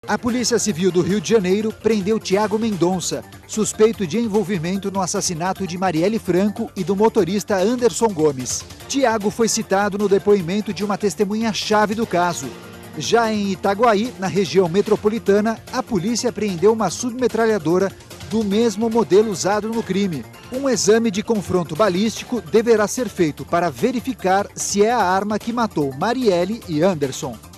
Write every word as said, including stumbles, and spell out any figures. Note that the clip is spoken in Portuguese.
A Polícia Civil do Rio de Janeiro prendeu Tiago Mendonça, suspeito de envolvimento no assassinato de Marielle Franco e do motorista Anderson Gomes. Tiago foi citado no depoimento de uma testemunha-chave do caso. Já em Itaguaí, na região metropolitana, a polícia apreendeu uma submetralhadora do mesmo modelo usado no crime. Um exame de confronto balístico deverá ser feito para verificar se é a arma que matou Marielle e Anderson.